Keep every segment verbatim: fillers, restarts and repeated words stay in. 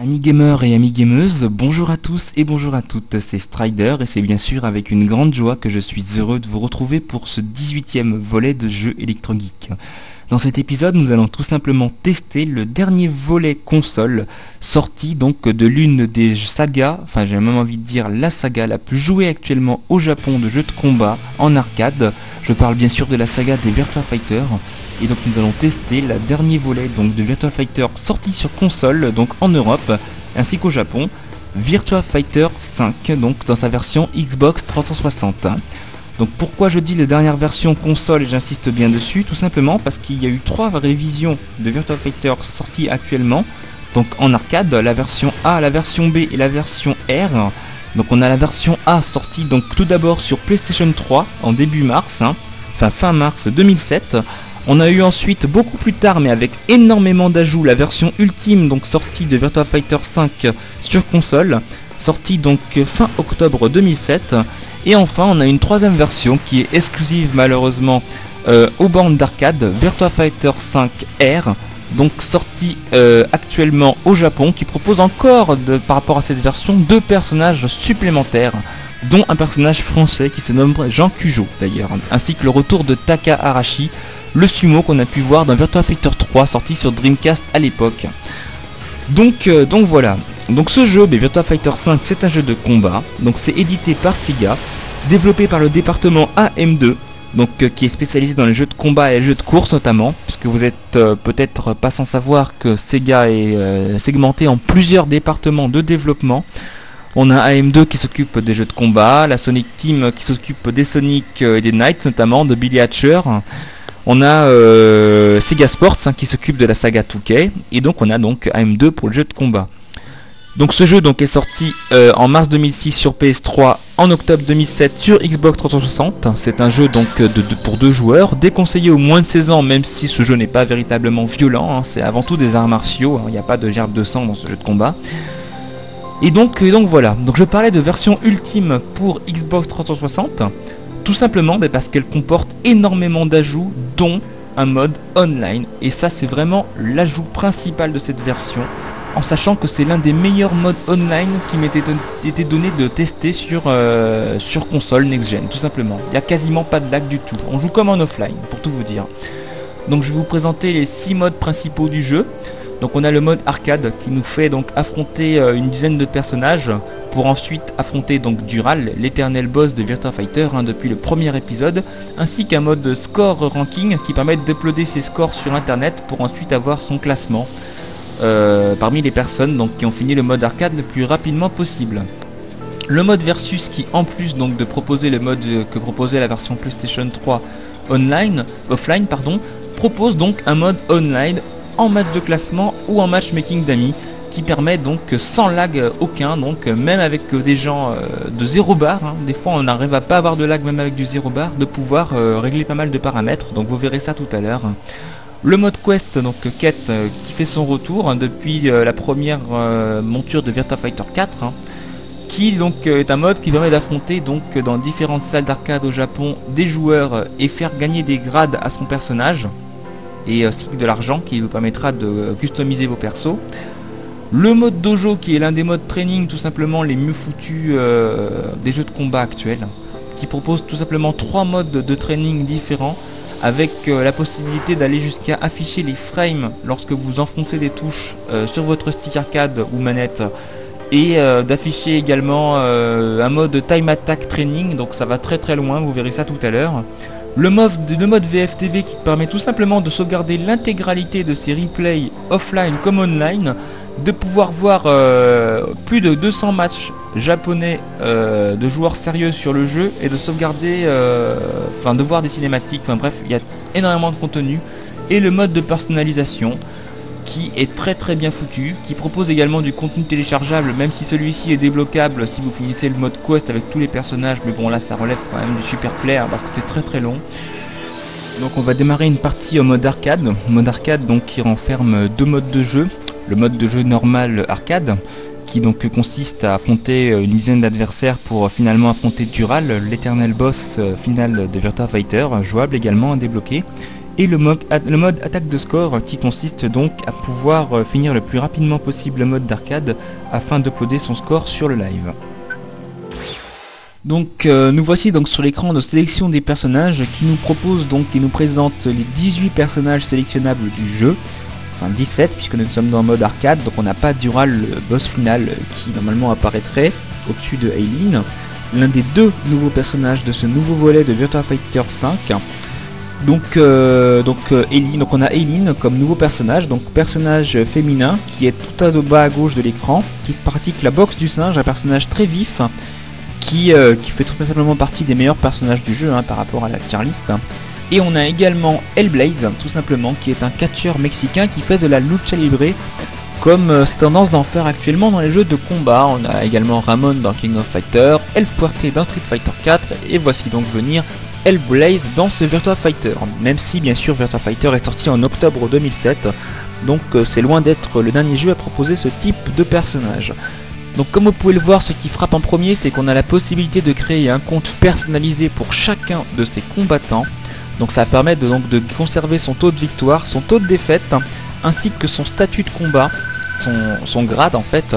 Amis gamers et amis gameuses, bonjour à tous et bonjour à toutes, c'est Strider et c'est bien sûr avec une grande joie que je suis heureux de vous retrouver pour ce dix-huitième volet de jeux Electrogeek. Dans cet épisode, nous allons tout simplement tester le dernier volet console, sorti donc de l'une des sagas, enfin j'ai même envie de dire la saga la plus jouée actuellement au Japon de jeux de combat en arcade. Je parle bien sûr de la saga des Virtua Fighter. Et donc nous allons tester le dernier volet donc, de Virtua Fighter sorti sur console donc en Europe ainsi qu'au Japon, Virtua Fighter cinq donc dans sa version Xbox trois cent soixante. Donc pourquoi je dis la dernière version console et j'insiste bien dessus, tout simplement parce qu'il y a eu trois révisions de Virtua Fighter sorties actuellement, donc en arcade, la version A, la version B et la version R. Donc on a la version A sortie donc tout d'abord sur PlayStation trois en début mars, hein, enfin fin mars deux mille sept. On a eu ensuite beaucoup plus tard mais avec énormément d'ajouts la version ultime donc sortie de Virtua Fighter cinq sur console, sortie donc fin octobre deux mille sept. Et enfin on a une troisième version qui est exclusive malheureusement euh, aux bornes d'arcade, Virtua Fighter cinq R, donc sortie euh, actuellement au Japon, qui propose encore de, par rapport à cette version deux personnages supplémentaires, dont un personnage français qui se nomme Jean Cujo d'ailleurs, ainsi que le retour de Taka Arashi, le sumo qu'on a pu voir dans Virtua Fighter trois sorti sur Dreamcast à l'époque. Donc, euh, donc voilà. Donc ce jeu, mais Virtua Fighter cinq, c'est un jeu de combat. Donc c'est édité par Sega, développé par le département A M deux, donc euh, qui est spécialisé dans les jeux de combat et les jeux de course notamment, puisque vous êtes euh, peut-être pas sans savoir que Sega est euh, segmenté en plusieurs départements de développement. On a A M deux qui s'occupe des jeux de combat, la Sonic Team qui s'occupe des Sonic et des Knights notamment, de Billy Hatcher. On a euh, Sega Sports hein, qui s'occupe de la saga deux K, et donc on a donc A M deux pour le jeu de combat. Donc ce jeu donc est sorti euh, en mars deux mille six sur P S trois, en octobre deux mille sept sur Xbox trois cent soixante. C'est un jeu donc de, de, pour deux joueurs, déconseillé aux moins de seize ans, même si ce jeu n'est pas véritablement violent, hein, c'est avant tout des arts martiaux, il hein, n'y a pas de gerbe de sang dans ce jeu de combat. Et donc, et donc voilà, donc je parlais de version ultime pour Xbox trois cent soixante, tout simplement mais parce qu'elle comporte énormément d'ajouts, dont un mode online, et ça c'est vraiment l'ajout principal de cette version, en sachant que c'est l'un des meilleurs modes online qui m'était été donné de tester sur, euh, sur console next-gen, tout simplement. Il n'y a quasiment pas de lag du tout, on joue comme en offline, pour tout vous dire. Donc je vais vous présenter les six modes principaux du jeu. Donc on a le mode arcade qui nous fait donc affronter euh, une dizaine de personnages, pour ensuite affronter donc Dural, l'éternel boss de Virtua Fighter hein, depuis le premier épisode, ainsi qu'un mode score ranking qui permet d'uploader ses scores sur internet pour ensuite avoir son classement. Euh, parmi les personnes donc, qui ont fini le mode arcade le plus rapidement possible. Le mode versus qui en plus donc de proposer le mode que proposait la version PlayStation trois online, offline pardon, propose donc un mode online en match de classement ou en matchmaking d'amis qui permet donc sans lag aucun, donc même avec des gens de zéro bar, hein, des fois on n'arrive à pas avoir de lag même avec du zéro bar, de pouvoir euh, régler pas mal de paramètres, donc vous verrez ça tout à l'heure. Le mode quest, donc quête, euh, qui fait son retour hein, depuis euh, la première euh, monture de Virtua Fighter quatre, hein, qui donc euh, est un mode qui permet d'affronter donc dans différentes salles d'arcade au Japon des joueurs euh, et faire gagner des grades à son personnage, et aussi euh, de l'argent qui vous permettra de euh, customiser vos persos. Le mode dojo qui est l'un des modes training tout simplement les mieux foutus euh, des jeux de combat actuels, qui propose tout simplement trois modes de training différents, avec euh, la possibilité d'aller jusqu'à afficher les frames lorsque vous enfoncez des touches euh, sur votre stick arcade ou manette, et euh, d'afficher également euh, un mode time attack training, donc ça va très très loin, vous verrez ça tout à l'heure. Le mode, le mode V F T V qui permet tout simplement de sauvegarder l'intégralité de ces replays offline comme online, de pouvoir voir euh, plus de deux cents matchs japonais euh, de joueurs sérieux sur le jeu, et de sauvegarder, euh, enfin de voir des cinématiques, enfin bref, il y a énormément de contenu. Et le mode de personnalisation qui est très très bien foutu, qui propose également du contenu téléchargeable, même si celui-ci est débloquable si vous finissez le mode quest avec tous les personnages, mais bon là ça relève quand même du super player parce que c'est très très long. Donc on va démarrer une partie au mode arcade, mode arcade donc qui renferme deux modes de jeu. Le mode de jeu normal arcade, qui donc consiste à affronter une dizaine d'adversaires pour finalement affronter Dural, l'éternel boss final de Virtua Fighter, jouable également à débloquer. et le mode, le mode attaque de score qui consiste donc à pouvoir finir le plus rapidement possible le mode d'arcade afin d'uploader son score sur le live. Donc euh, nous voici donc sur l'écran de sélection des personnages qui nous propose donc qui nous présente les dix-huit personnages sélectionnables du jeu, enfin dix-sept puisque nous sommes dans le mode arcade, donc on n'a pas Dural, le boss final qui normalement apparaîtrait au-dessus de Aileen, l'un des deux nouveaux personnages de ce nouveau volet de Virtua Fighter cinq. Donc euh, donc euh, Aileen, donc on a Aileen comme nouveau personnage, donc personnage féminin qui est tout à bas à gauche de l'écran, qui pratique la boxe du singe, un personnage très vif. Qui, euh, qui fait tout simplement partie des meilleurs personnages du jeu hein, par rapport à la tier list. Et on a également Hellblaze, tout simplement, qui est un catcheur mexicain qui fait de la lucha libre, comme euh, c'est tendance d'en faire actuellement dans les jeux de combat. On a également Ramon dans King of Fighter, El Fuerte dans Street Fighter quatre, et voici donc venir Hellblaze dans ce Virtua Fighter. Même si bien sûr Virtua Fighter est sorti en octobre deux mille sept, donc euh, c'est loin d'être le dernier jeu à proposer ce type de personnage. Donc comme vous pouvez le voir, ce qui frappe en premier, c'est qu'on a la possibilité de créer un compte personnalisé pour chacun de ces combattants. Donc ça va permettre de, donc, de conserver son taux de victoire, son taux de défaite, ainsi que son statut de combat, son, son grade en fait,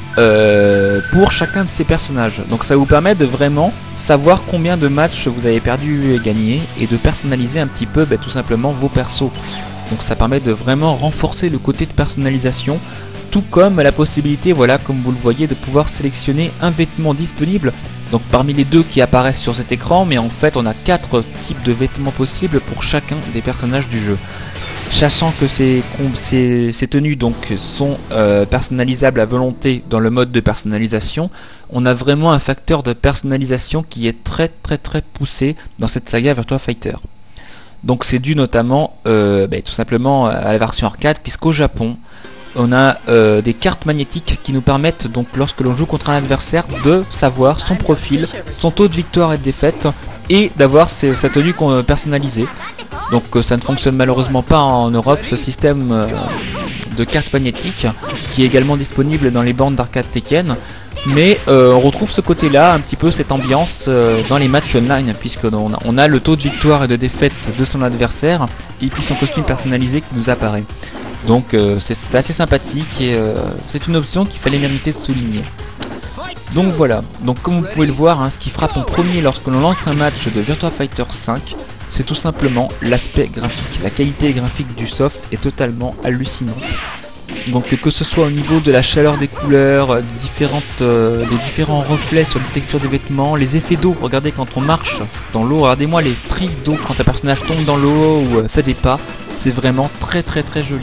euh, pour chacun de ces personnages. Donc ça vous permet de vraiment savoir combien de matchs vous avez perdu et gagné, et de personnaliser un petit peu bah, tout simplement vos persos. Donc ça permet de vraiment renforcer le côté de personnalisation, tout comme la possibilité, voilà, comme vous le voyez, de pouvoir sélectionner un vêtement disponible. Donc parmi les deux qui apparaissent sur cet écran, mais en fait on a quatre types de vêtements possibles pour chacun des personnages du jeu. Sachant que ces, ces, ces tenues donc sont euh, personnalisables à volonté dans le mode de personnalisation, on a vraiment un facteur de personnalisation qui est très très très poussé dans cette saga Virtua Fighter. Donc c'est dû notamment euh, bah, tout simplement à la version arcade, puisqu'au Japon on a euh, des cartes magnétiques qui nous permettent donc lorsque l'on joue contre un adversaire de savoir son profil, son taux de victoire et de défaite, et d'avoir sa tenue personnalisée. Donc euh, ça ne fonctionne malheureusement pas en Europe, ce système euh, de cartes magnétiques, qui est également disponible dans les bornes d'arcade Tekken. Mais euh, on retrouve ce côté-là, un petit peu cette ambiance euh, dans les matchs online, puisqu'on a, on a le taux de victoire et de défaite de son adversaire, et puis son costume personnalisé qui nous apparaît. Donc euh, c'est assez sympathique et euh, c'est une option qu'il fallait mériter de souligner. Donc voilà, donc comme vous pouvez le voir, hein, ce qui frappe en premier lorsque l'on lance un match de Virtua Fighter cinq, c'est tout simplement l'aspect graphique. La qualité graphique du soft est totalement hallucinante. Donc que ce soit au niveau de la chaleur des couleurs, différentes, euh, les différents reflets sur les textures des vêtements, les effets d'eau, regardez quand on marche dans l'eau, regardez-moi les stries d'eau quand un personnage tombe dans l'eau ou euh, fait des pas, c'est vraiment très très très joli.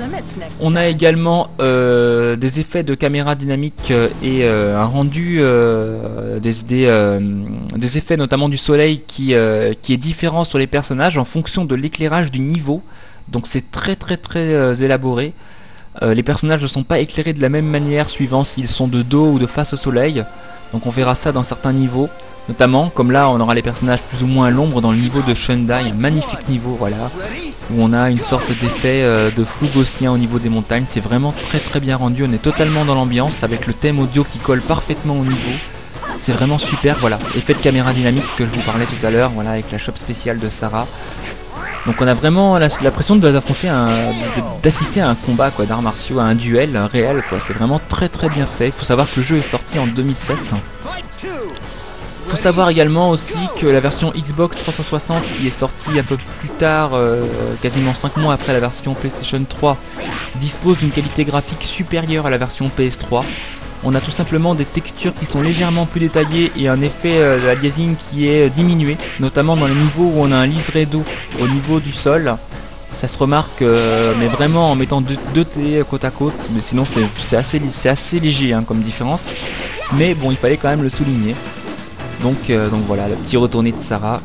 On a également euh, des effets de caméra dynamique euh, et euh, un rendu euh, des, des, euh, des effets notamment du soleil qui, euh, qui est différent sur les personnages en fonction de l'éclairage du niveau, donc c'est très très très euh, élaboré. Euh, les personnages ne sont pas éclairés de la même manière suivant s'ils sont de dos ou de face au soleil, donc on verra ça dans certains niveaux, notamment comme là on aura les personnages plus ou moins à l'ombre dans le niveau de Shundai, un magnifique niveau, voilà, où on a une sorte d'effet euh, de flou gaussien au niveau des montagnes. C'est vraiment très très bien rendu, on est totalement dans l'ambiance avec le thème audio qui colle parfaitement au niveau, c'est vraiment super, voilà, effet de caméra dynamique que je vous parlais tout à l'heure, voilà, avec la shop spéciale de Sarah. Donc on a vraiment l'impression d'affronter un, d'assister à un combat quoi, d'arts martiaux, à un duel un réel quoi. C'est vraiment très très bien fait. Il faut savoir que le jeu est sorti en deux mille sept. Il faut savoir également aussi que la version Xbox trois cent soixante qui est sortie un peu plus tard, euh, quasiment cinq mois après la version PlayStation trois, dispose d'une qualité graphique supérieure à la version P S trois. On a tout simplement des textures qui sont légèrement plus détaillées et un effet euh, de aliasing qui est diminué, notamment dans les niveaux où on a un liseré d'eau au niveau du sol. Ça se remarque, euh, mais vraiment en mettant deux, deux télés côte à côte, mais sinon c'est assez, assez léger hein, comme différence. Mais bon, il fallait quand même le souligner. Donc, euh, donc voilà, le petit retourné de Sarah.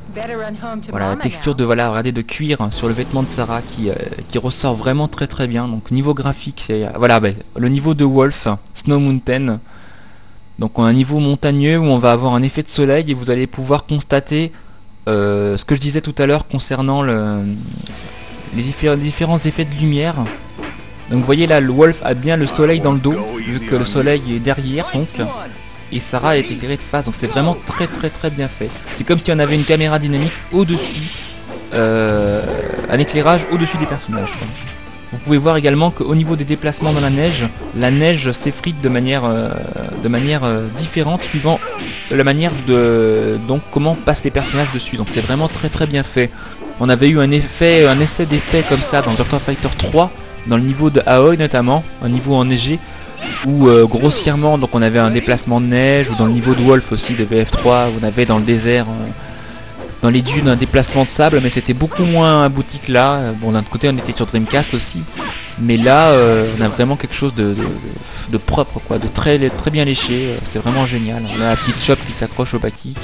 Voilà, la texture de, voilà, regardez, de cuir hein, sur le vêtement de Sarah qui, euh, qui ressort vraiment très très bien. Donc niveau graphique, c'est euh, voilà, bah, le niveau de Wolf, Snow Mountain. Donc on a un niveau montagneux où on va avoir un effet de soleil et vous allez pouvoir constater euh, ce que je disais tout à l'heure concernant le, les, diffé les différents effets de lumière. Donc vous voyez là, le Wolf a bien le soleil dans le dos, vu que le soleil est derrière donc. Et Sarah est éclairée de face, donc c'est vraiment très très très bien fait. C'est comme si on avait une caméra dynamique au-dessus euh, un éclairage au-dessus des personnages, quoi. Vous pouvez voir également qu'au niveau des déplacements dans la neige, la neige s'effrite de manière, euh, de manière euh, différente suivant la manière de donc comment passent les personnages dessus. Donc c'est vraiment très très bien fait. On avait eu un effet, un essai d'effet comme ça dans Virtua Fighter trois, dans le niveau de Aoi notamment, un niveau enneigé, où euh, grossièrement donc on avait un déplacement de neige, ou dans le niveau de Wolf aussi de V F trois, où on avait dans le désert, euh, dans les dunes, un déplacement de sable, mais c'était beaucoup moins abouti que là. Bon, d'un autre côté on était sur Dreamcast aussi, mais là euh, on a vraiment quelque chose de, de, de propre, quoi, de très, très bien léché. C'est vraiment génial. On a la petite chope qui s'accroche au backkick.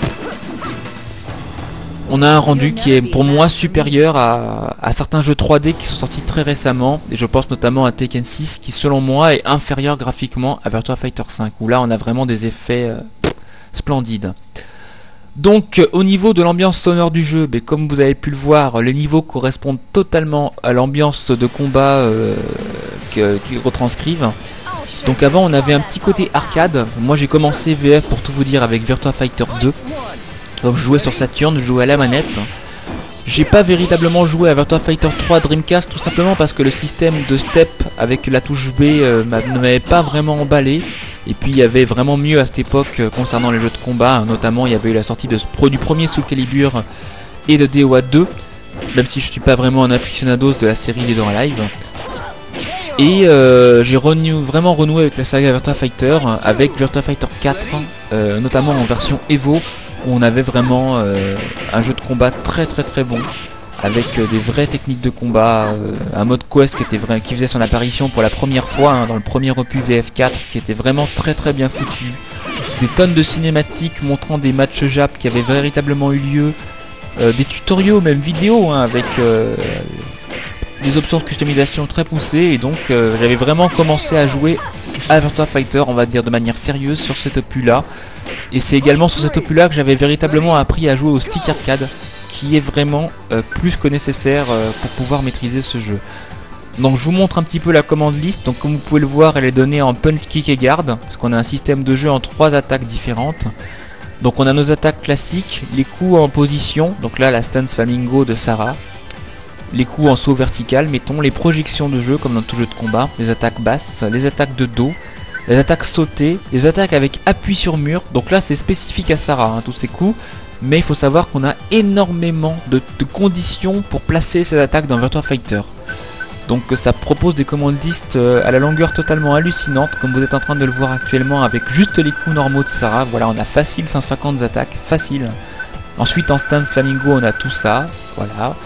On a un rendu qui est pour moi supérieur à, à certains jeux trois D qui sont sortis très récemment, et je pense notamment à Tekken six qui selon moi est inférieur graphiquement à Virtua Fighter cinq, où là on a vraiment des effets euh, splendides. Donc euh, au niveau de l'ambiance sonore du jeu, mais comme vous avez pu le voir, les niveaux correspondent totalement à l'ambiance de combat euh, qu'ils retranscrivent. Donc avant on avait un petit côté arcade. Moi j'ai commencé V F pour tout vous dire avec Virtua Fighter deux. Donc je jouais sur Saturn, je jouais à la manette. J'ai pas véritablement joué à Virtua Fighter trois Dreamcast, tout simplement parce que le système de step avec la touche B euh, ne m'avait pas vraiment emballé. Et puis il y avait vraiment mieux à cette époque euh, concernant les jeux de combat, hein. Notamment il y avait eu la sortie de, du premier Soul Calibur et de D O A deux, même si je suis pas vraiment un aficionados de la série Dead or Alive. Et euh, j'ai renou vraiment renoué avec la saga Virtua Fighter, avec Virtua Fighter quatre, euh, notamment en version Evo, où on avait vraiment euh, un jeu de combat très très très bon, avec euh, des vraies techniques de combat, euh, un mode quest qui était vrai, qui faisait son apparition pour la première fois, hein, dans le premier opus V F quatre, qui était vraiment très très bien foutu, des tonnes de cinématiques montrant des matchs Jap qui avaient véritablement eu lieu, euh, des tutoriaux même vidéo, hein, avec euh, des options de customisation très poussées, et donc euh, j'avais vraiment commencé à jouer à Virtua Fighter, on va dire de manière sérieuse, sur cet opus là. Et c'est également sur cet opus là que j'avais véritablement appris à jouer au stick arcade, qui est vraiment euh, plus que nécessaire euh, pour pouvoir maîtriser ce jeu. Donc je vous montre un petit peu la commande liste. Donc comme vous pouvez le voir, elle est donnée en punch, kick et garde, parce qu'on a un système de jeu en trois attaques différentes. Donc on a nos attaques classiques, les coups en position, donc là la stance flamingo de Sarah, les coups en saut vertical, mettons, les projections de jeu comme dans tout jeu de combat, les attaques basses, les attaques de dos, les attaques sautées, les attaques avec appui sur mur. Donc là c'est spécifique à Sarah, hein, tous ces coups, mais il faut savoir qu'on a énormément de, de conditions pour placer ces attaques dans Virtua Fighter. Donc ça propose des commandes listes à la longueur totalement hallucinante, comme vous êtes en train de le voir actuellement avec juste les coups normaux de Sarah. Voilà, on a facile cent cinquante attaques, facile. Ensuite en stance flamingo on a tout ça, voilà.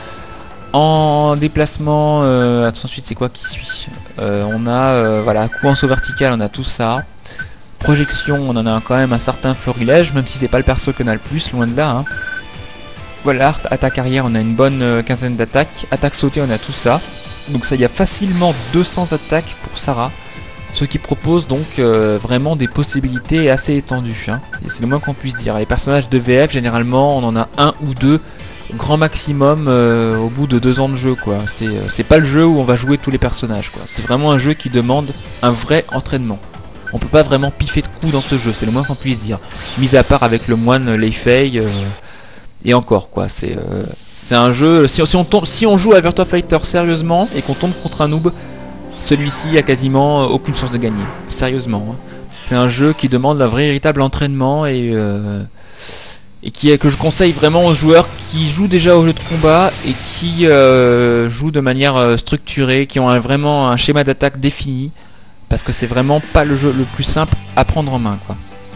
En déplacement, euh, ensuite c'est quoi qui suit, euh, on a euh, voilà, coup en saut vertical, on a tout ça. Projection, on en a quand même un certain florilège, même si c'est pas le perso qu'on a le plus, loin de là, hein. Voilà, attaque arrière, on a une bonne euh, quinzaine d'attaques. Attaque sautée, on a tout ça. Donc ça, il y a facilement deux cents attaques pour Sarah, ce qui propose donc euh, vraiment des possibilités assez étendues, hein. Et c'est le moins qu'on puisse dire. Les personnages de V F, généralement, on en a un ou deux grand maximum euh, au bout de deux ans de jeu, quoi. C'est euh, c'est pas le jeu où on va jouer tous les personnages, quoi. C'est vraiment un jeu qui demande un vrai entraînement. On peut pas vraiment piffer de coups dans ce jeu, c'est le moins qu'on puisse dire. Mis à part avec le moine Lei Fei, euh, et encore, quoi. C'est euh, c'est un jeu. Si, si on tombe, si on joue à Virtua Fighter sérieusement et qu'on tombe contre un noob, celui-ci a quasiment aucune chance de gagner. Sérieusement, hein. C'est un jeu qui demande un vrai véritable entraînement et euh, et qui est, que je conseille vraiment aux joueurs qui jouent déjà au jeu de combat et qui euh, jouent de manière euh, structurée, qui ont un, vraiment un schéma d'attaque défini, parce que c'est vraiment pas le jeu le plus simple à prendre en main, quoi.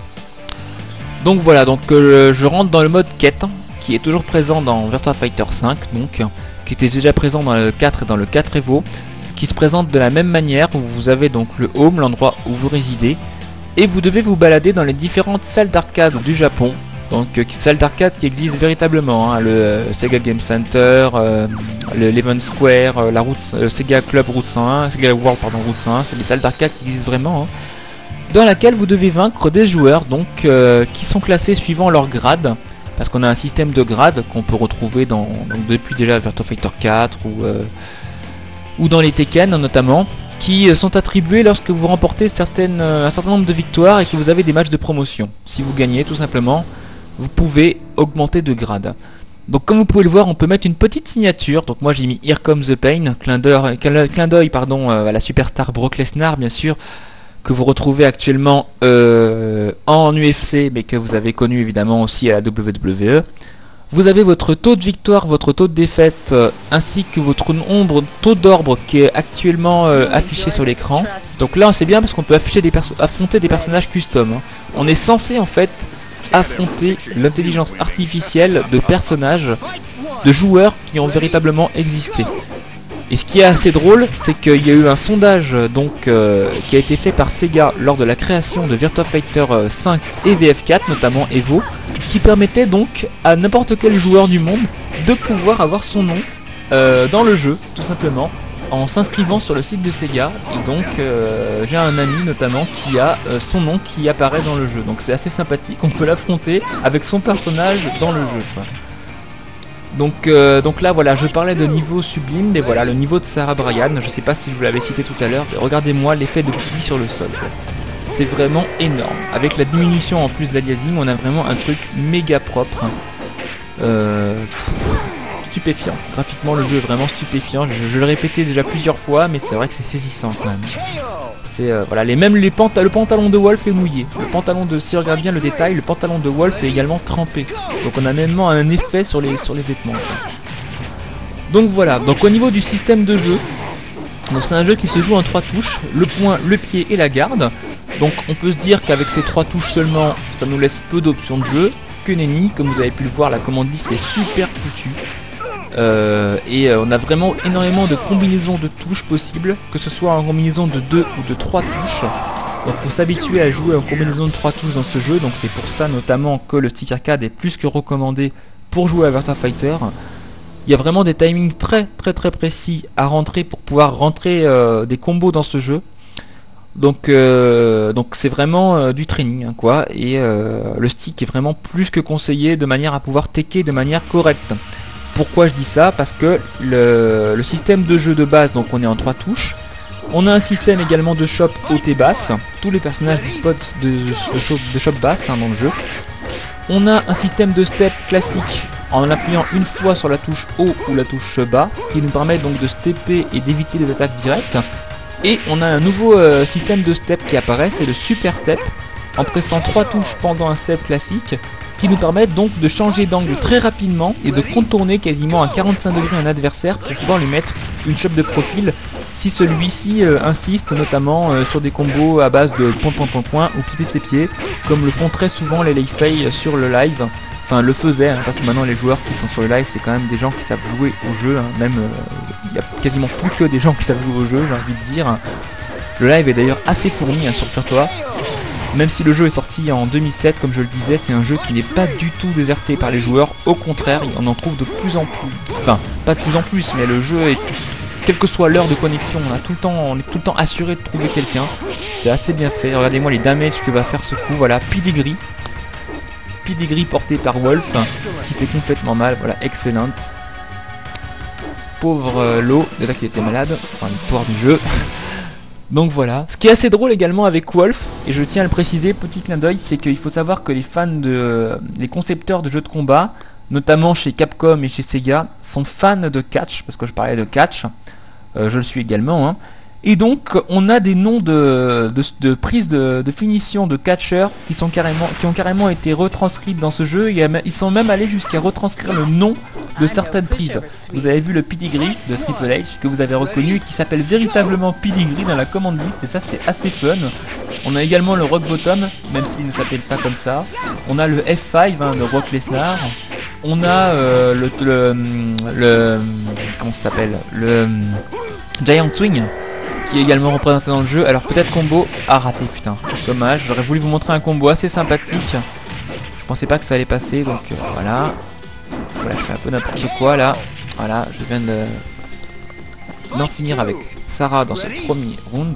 Donc voilà, donc euh, je rentre dans le mode quête, qui est toujours présent dans Virtua Fighter cinq, donc qui était déjà présent dans le quatre et dans le quatre Evo, qui se présente de la même manière, où vous avez donc le home, l'endroit où vous résidez, et vous devez vous balader dans les différentes salles d'arcade du Japon. Donc euh, salles d'arcade qui existent véritablement, hein, le euh, Sega Game Center, euh, le Eleven Square, euh, la route, euh, Sega Club Route cent un, Sega World pardon Route cent un, c'est des salles d'arcade qui existent vraiment, hein, dans laquelle vous devez vaincre des joueurs donc euh, qui sont classés suivant leur grade, parce qu'on a un système de grades qu'on peut retrouver dans, donc depuis déjà Virtua Fighter quatre ou euh, ou dans les Tekken notamment, qui sont attribués lorsque vous remportez certaines, euh, un certain nombre de victoires et que vous avez des matchs de promotion. Si vous gagnez tout simplement, vous pouvez augmenter de grade. Donc comme vous pouvez le voir, on peut mettre une petite signature. Donc moi j'ai mis Here Comes the Pain, clin d'œil, clin d'œil pardon, à la superstar Brock Lesnar bien sûr, que vous retrouvez actuellement euh, en U F C, mais que vous avez connu évidemment aussi à la W W E. Vous avez votre taux de victoire, votre taux de défaite, euh, ainsi que votre nombre, taux d'ordre qui est actuellement euh, affiché sur l'écran. Donc là c'est bien parce qu'on peut afficher des affronter des personnages custom. Hein. On est censé en fait affronter l'intelligence artificielle de personnages, de joueurs qui ont véritablement existé. Et ce qui est assez drôle, c'est qu'il y a eu un sondage donc euh, qui a été fait par Sega lors de la création de Virtua Fighter cinq et V F quatre, notamment Evo, qui permettait donc à n'importe quel joueur du monde de pouvoir avoir son nom euh, dans le jeu, tout simplement, en s'inscrivant sur le site de Sega. Et donc euh, j'ai un ami notamment qui a euh, son nom qui apparaît dans le jeu. Donc c'est assez sympathique, on peut l'affronter avec son personnage dans le jeu, quoi. Donc, euh, donc là voilà, je parlais de niveau sublime, mais voilà, le niveau de Sarah Bryan, je sais pas si je vous l'avais cité tout à l'heure, mais regardez-moi l'effet de pluie sur le sol. C'est vraiment énorme. Avec la diminution en plus de l'aliasing, on a vraiment un truc méga propre. Euh, stupéfiant. Graphiquement, le jeu est vraiment stupéfiant. Je, je le répétais déjà plusieurs fois, mais c'est vrai que c'est saisissant quand même. C'est euh, voilà, les mêmes les panta le pantalon de Wolf est mouillé. Le pantalon de, si on regarde bien le détail, le pantalon de Wolf est également trempé. Donc on a même un effet sur les sur les vêtements. Quoi. Donc voilà. Donc au niveau du système de jeu, donc c'est un jeu qui se joue en trois touches, le point, le pied et la garde. Donc on peut se dire qu'avec ces trois touches seulement, ça nous laisse peu d'options de jeu. Que nenni, comme vous avez pu le voir, la commande liste est super foutue. Euh, et euh, on a vraiment énormément de combinaisons de touches possibles, que ce soit en combinaison de deux ou de trois touches. Donc faut s'habituer à jouer en combinaison de trois touches dans ce jeu, donc c'est pour ça notamment que le stick arcade est plus que recommandé pour jouer à Virtua Fighter. Il y a vraiment des timings très très très précis à rentrer pour pouvoir rentrer euh, des combos dans ce jeu. Donc euh, donc c'est vraiment euh, du training hein, quoi, et euh, le stick est vraiment plus que conseillé de manière à pouvoir tecker de manière correcte. Pourquoi je dis ça? Parce que le, le système de jeu de base, donc on est en trois touches. On a un système également de shop haute et basse. Tous les personnages disposent de, de, shop, de shop basse hein, dans le jeu. On a un système de step classique en appuyant une fois sur la touche haut ou la touche bas, qui nous permet donc de stepper et d'éviter les attaques directes. Et on a un nouveau euh, système de step qui apparaît, c'est le super step, en pressant trois touches pendant un step classique, qui nous permettent donc de changer d'angle très rapidement et de contourner quasiment à quarante-cinq degrés un adversaire pour pouvoir lui mettre une chope de profil si celui-ci euh, insiste notamment euh, sur des combos à base de point point point point ou pied pied pied, comme le font très souvent les Lei Fei sur le live. Enfin le faisaient hein, parce que maintenant les joueurs qui sont sur le live c'est quand même des gens qui savent jouer au jeu, hein. Même il euh, n'y a quasiment plus que des gens qui savent jouer au jeu, j'ai envie de dire. Le live est d'ailleurs assez fourni hein, sur Virtua. Même si le jeu est sorti en deux mille sept, comme je le disais, c'est un jeu qui n'est pas du tout déserté par les joueurs. Au contraire, on en trouve de plus en plus. Enfin, pas de plus en plus, mais le jeu est, quelle que soit l'heure de connexion, on a tout le temps, on est tout le temps assuré de trouver quelqu'un. C'est assez bien fait. Regardez-moi les damages que va faire ce coup. Voilà, Pedigree, Pedigree porté par Wolf, qui fait complètement mal. Voilà, excellente. Pauvre euh, Lo, déjà qu'il était malade. Enfin, l'histoire du jeu. Donc voilà. Ce qui est assez drôle également avec Wolf, et je tiens à le préciser, petit clin d'œil, c'est qu'il faut savoir que les fans de, les concepteurs de jeux de combat, notamment chez Capcom et chez Sega, sont fans de catch, parce que je parlais de catch, euh, je le suis également, hein. Et donc on a des noms de, de, de prise de, de finition de catcheurs qui sont carrément, qui ont carrément été retranscrites dans ce jeu, et ils sont même allés jusqu'à retranscrire le nom de certaines prises. Vous avez vu le Pedigree de Triple H que vous avez reconnu, qui s'appelle véritablement Pedigree dans la commande list, et ça c'est assez fun. On a également le Rock Bottom, même s'il ne s'appelle pas comme ça. On a le F cinq hein, de Brock Lesnar. On a euh, le, le, le comment ça s'appelle, le Giant Swing, qui est également représenté dans le jeu. Alors peut-être combo à rater, putain, dommage, j'aurais voulu vous montrer un combo assez sympathique. Je pensais pas que ça allait passer, donc euh, voilà. Voilà, je fais un peu n'importe quoi là. Voilà, je viens de d'en finir avec Sarah dans ce premier round.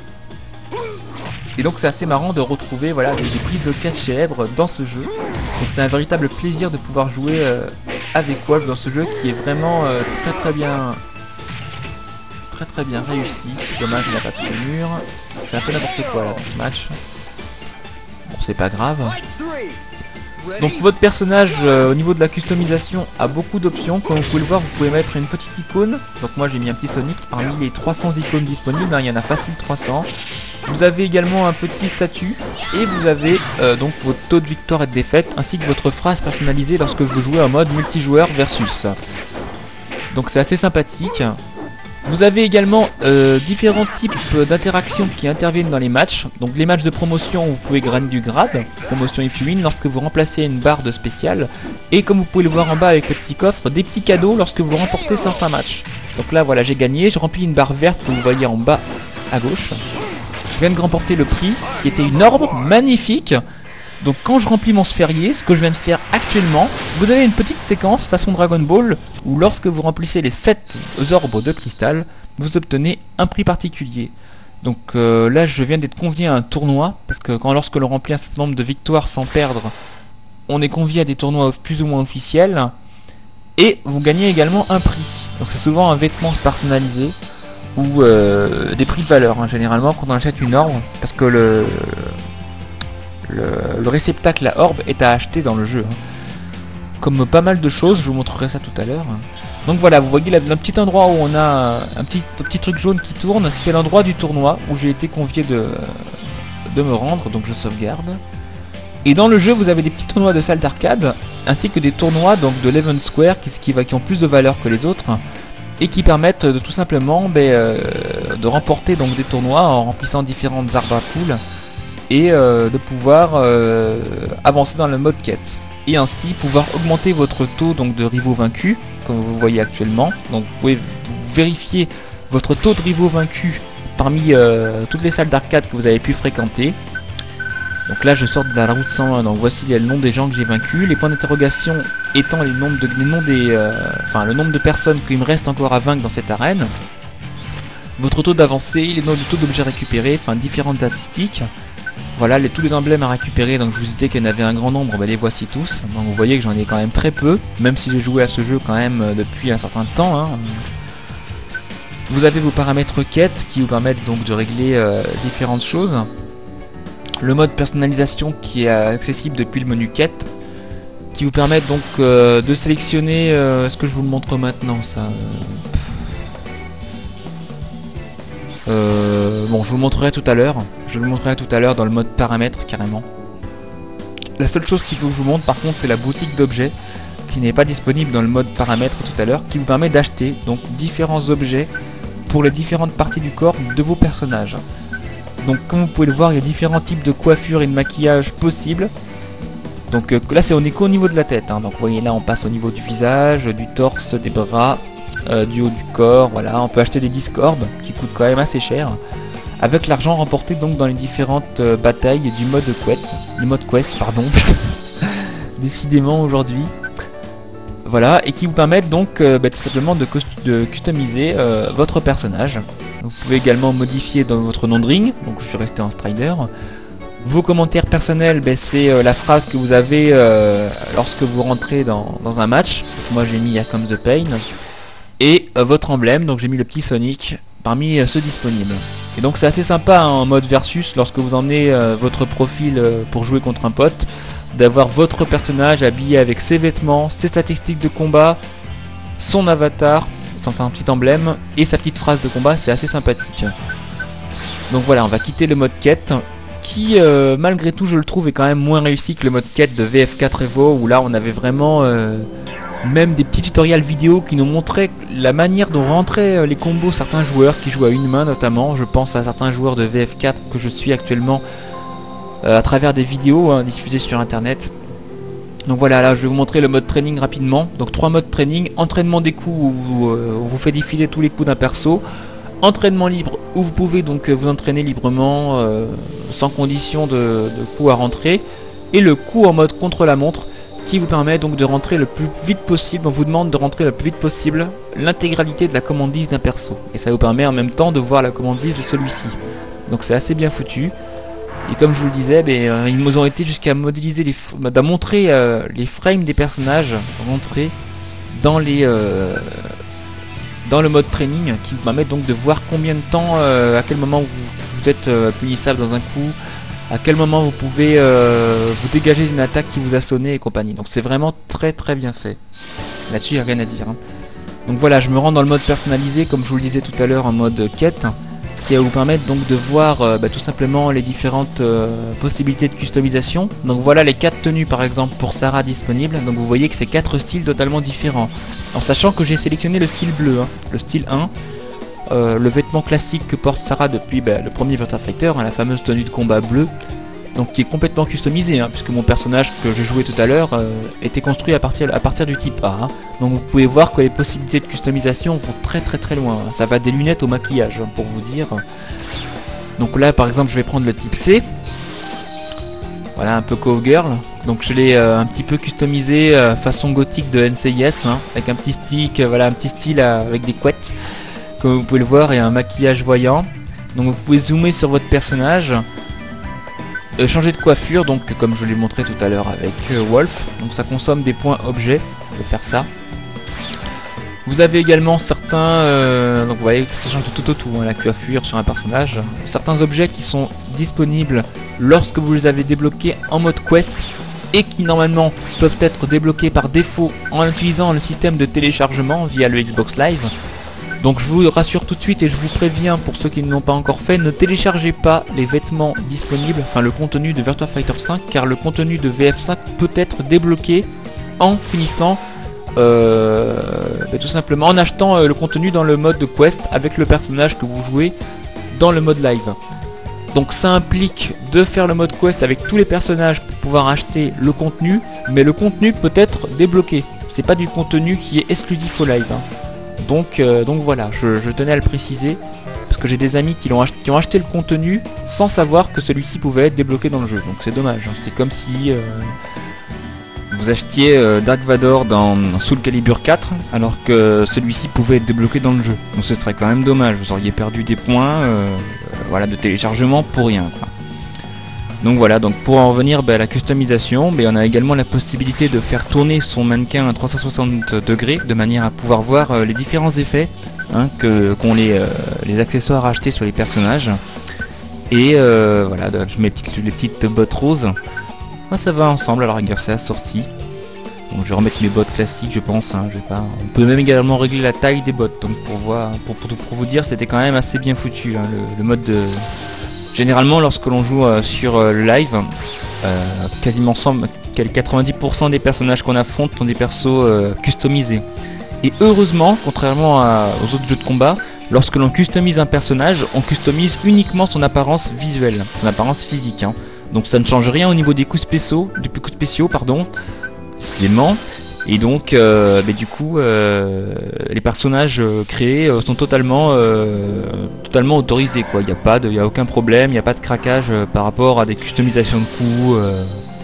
Et donc c'est assez marrant de retrouver voilà, des, des prises de catch célèbres dans ce jeu. Donc c'est un véritable plaisir de pouvoir jouer euh, avec Wolf dans ce jeu qui est vraiment euh, très très bien très très bien réussi. Dommage, il n'a pas touché le mur. Je fais un peu n'importe quoi là dans ce match. Bon, c'est pas grave. Donc votre personnage euh, au niveau de la customisation a beaucoup d'options. Comme vous pouvez le voir, vous pouvez mettre une petite icône. Donc moi j'ai mis un petit Sonic parmi les trois cents icônes disponibles, hein, il y en a facile trois cents. Vous avez également un petit statut et vous avez euh, donc votre taux de victoire et de défaite ainsi que votre phrase personnalisée lorsque vous jouez en mode multijoueur versus. Donc c'est assez sympathique. Vous avez également euh, différents types d'interactions qui interviennent dans les matchs. Donc les matchs de promotion, vous pouvez gagner du grade, promotion if you win, lorsque vous remplacez une barre de spécial. Et comme vous pouvez le voir en bas avec le petit coffre, des petits cadeaux lorsque vous remportez certains matchs. Donc là voilà, j'ai gagné, je remplis une barre verte que vous voyez en bas à gauche. Je viens de remporter le prix, qui était une orbe magnifique. Donc quand je remplis mon sphérié, ce que je viens de faire actuellement, vous avez une petite séquence façon Dragon Ball où lorsque vous remplissez les sept orbes de cristal, vous obtenez un prix particulier. Donc euh, là je viens d'être convié à un tournoi, parce que quand lorsque l'on remplit un certain nombre de victoires sans perdre, on est convié à des tournois plus ou moins officiels, et vous gagnez également un prix. Donc c'est souvent un vêtement personnalisé, ou euh, des prix de valeur, hein, généralement quand on achète une orbe, parce que le... Le, le réceptacle à orbe est à acheter dans le jeu, hein. Comme pas mal de choses, je vous montrerai ça tout à l'heure. Donc voilà, vous voyez là, le petit endroit où on a un petit, un petit truc jaune qui tourne, c'est l'endroit du tournoi où j'ai été convié de, de me rendre, donc je sauvegarde. Et dans le jeu, vous avez des petits tournois de salles d'arcade, ainsi que des tournois donc de l'Event Square qui, qui, qui ont plus de valeur que les autres, et qui permettent de tout simplement ben, euh, de remporter donc des tournois en remplissant différentes arbres à poules, et euh, de pouvoir euh, avancer dans le mode quête et ainsi pouvoir augmenter votre taux donc de rivaux vaincus comme vous voyez actuellement. Donc vous pouvez vérifier votre taux de rivaux vaincus parmi euh, toutes les salles d'arcade que vous avez pu fréquenter. Donc là je sors de la route cent un, donc voici le nom des gens que j'ai vaincus, les points d'interrogation étant les nombres de, les noms des, euh, enfin le nombre de personnes qu'il me reste encore à vaincre dans cette arène, votre taux d'avancée, les noms du taux d'objets récupérés, enfin différentes statistiques. Voilà les, tous les emblèmes à récupérer, donc je vous disais qu'il y en avait un grand nombre, ben les voici tous. Donc vous voyez que j'en ai quand même très peu, même si j'ai joué à ce jeu quand même euh, depuis un certain temps, hein. Vous avez vos paramètres quête qui vous permettent donc de régler euh, différentes choses. Le mode personnalisation qui est accessible depuis le menu quête, qui vous permet donc euh, de sélectionner, euh, est-ce que je vous le montre maintenant ça Euh, bon, je vous le montrerai tout à l'heure. Je vous le montrerai tout à l'heure dans le mode paramètres carrément. La seule chose qu'il faut que je vous montre par contre, c'est la boutique d'objets qui n'est pas disponible dans le mode paramètres tout à l'heure, qui vous permet d'acheter donc différents objets pour les différentes parties du corps de vos personnages. Donc comme vous pouvez le voir, il y a différents types de coiffures et de maquillage possibles. Donc euh, là c'est on est qu'au niveau de la tête, hein. Donc vous voyez là on passe au niveau du visage, du torse, des bras. Euh, du haut du corps, voilà, on peut acheter des discords qui coûtent quand même assez cher avec l'argent remporté donc dans les différentes euh, batailles du mode quest, du mode quest pardon, décidément aujourd'hui, voilà, et qui vous permettent donc euh, bah, tout simplement de, de customiser euh, votre personnage. Vous pouvez également modifier dans votre nom de ring, donc je suis resté en Strider. Vos commentaires personnels, bah, c'est euh, la phrase que vous avez euh, lorsque vous rentrez dans, dans un match. Moi j'ai mis Here Comes the Pain. Et euh, votre emblème, donc j'ai mis le petit Sonic parmi euh, ceux disponibles. Et donc c'est assez sympa hein, en mode versus, lorsque vous emmenez euh, votre profil euh, pour jouer contre un pote, d'avoir votre personnage habillé avec ses vêtements, ses statistiques de combat, son avatar, sans faire un petit emblème, et sa petite phrase de combat, c'est assez sympathique. Donc voilà, on va quitter le mode quête, qui euh, malgré tout je le trouve est quand même moins réussi que le mode quête de V F quatre Evo, où là on avait vraiment... Euh, même des petits tutoriels vidéo qui nous montraient la manière dont rentraient les combos certains joueurs qui jouent à une main notamment. Je pense à certains joueurs de V F quatre que je suis actuellement euh, à travers des vidéos hein, diffusées sur internet. Donc voilà, là je vais vous montrer le mode training rapidement. Donc trois modes training: entraînement des coups où vous, euh, on vous fait défiler tous les coups d'un perso, entraînement libre où vous pouvez donc vous entraîner librement euh, sans condition de, de coup à rentrer, et le coup en mode contre la montre qui vous permet donc de rentrer le plus vite possible. On vous demande de rentrer le plus vite possible l'intégralité de la commande liste d'un perso, et ça vous permet en même temps de voir la commande liste de celui-ci. Donc c'est assez bien foutu. Et comme je vous le disais, ben, euh, ils nous ont été jusqu'à modéliser les, bah, montrer euh, les frames des personnages rentrés dans les euh, dans le mode training, qui vous permet donc de voir combien de temps, euh, à quel moment vous, vous êtes euh, punissable dans un coup, à quel moment vous pouvez euh, vous dégager d'une attaque qui vous a sonné et compagnie. Donc c'est vraiment très très bien fait. Là-dessus il n'y a rien à dire. Hein. Donc voilà, je me rends dans le mode personnalisé, comme je vous le disais tout à l'heure, en mode quête, qui va vous permettre donc de voir euh, bah, tout simplement les différentes euh, possibilités de customisation. Donc voilà les quatre tenues par exemple pour Sarah disponibles. Donc vous voyez que c'est quatre styles totalement différents. En sachant que j'ai sélectionné le style bleu, hein, le style un, euh, le vêtement classique que porte Sarah depuis bah, le premier Virtua Fighter, hein, la fameuse tenue de combat bleue. Donc qui est complètement customisé, hein, puisque mon personnage que j'ai joué tout à l'heure euh, était construit à partir, à partir du type A. Hein. Donc vous pouvez voir que les possibilités de customisation vont très très très loin. Hein. Ça va des lunettes au maquillage, hein, pour vous dire. Donc là par exemple je vais prendre le type C. Voilà, un peu cowgirl. Donc je l'ai euh, un petit peu customisé euh, façon gothique de N C I S, hein, avec un petit stick, euh, voilà, un petit style euh, avec des couettes, comme vous pouvez le voir, et un maquillage voyant. Donc vous pouvez zoomer sur votre personnage. Euh, changer de coiffure, donc comme je l'ai montré tout à l'heure avec euh, Wolf, donc ça consomme des points objets de faire ça. Vous avez également certains, euh, donc vous voyez que ça change de tout au tout, hein, la coiffure sur un personnage. Certains objets qui sont disponibles lorsque vous les avez débloqués en mode quest et qui normalement peuvent être débloqués par défaut en utilisant le système de téléchargement via le Xbox Live. Donc je vous rassure tout de suite et je vous préviens pour ceux qui ne l'ont pas encore fait, ne téléchargez pas les vêtements disponibles, enfin le contenu de Virtua Fighter cinq, car le contenu de V F cinq peut être débloqué en finissant, euh, bah, tout simplement en achetant euh, le contenu dans le mode de quest avec le personnage que vous jouez dans le mode live. Donc ça implique de faire le mode quest avec tous les personnages pour pouvoir acheter le contenu, mais le contenu peut être débloqué. C'est pas du contenu qui est exclusif au live. Hein. Donc, euh, donc voilà, je, je tenais à le préciser, parce que j'ai des amis qui, l'ont ach qui ont acheté le contenu sans savoir que celui-ci pouvait être débloqué dans le jeu. Donc c'est dommage, hein. C'est comme si euh, vous achetiez euh, Dark Vador dans, dans Soul Calibur quatre, alors que celui-ci pouvait être débloqué dans le jeu. Donc ce serait quand même dommage, vous auriez perdu des points euh, euh, voilà, de téléchargement pour rien, quoi. Donc voilà, donc pour en revenir bah, à la customisation, bah, on a également la possibilité de faire tourner son mannequin à trois cent soixante degrés de manière à pouvoir voir euh, les différents effets, hein, que qu'ont les, euh, les accessoires à acheter sur les personnages. Et euh, voilà, donc, je mets les petites, les petites bottes roses. Moi, ça va ensemble, à la rigueur c'est assorti. Donc je vais remettre mes bottes classiques, je pense. Hein, je vais pas... On peut même également régler la taille des bottes. Donc pour voir, pour, pour, pour vous dire, c'était quand même assez bien foutu, hein, le, le mode de... Généralement, lorsque l'on joue euh, sur euh, le live, euh, quasiment quatre-vingt-dix pour cent des personnages qu'on affronte sont des persos euh, customisés. Et heureusement, contrairement à, aux autres jeux de combat, lorsque l'on customise un personnage, on customise uniquement son apparence visuelle, son apparence physique. Hein. Donc ça ne change rien au niveau des coups spéciaux, des coups spéciaux, pardon, décidément. Et donc, euh, bah, du coup, euh, les personnages euh, créés euh, sont totalement, euh, totalement autorisés, quoi. Il n'y a pas de, il y a aucun problème, il n'y a pas de craquage euh, par rapport à des customisations de coups euh,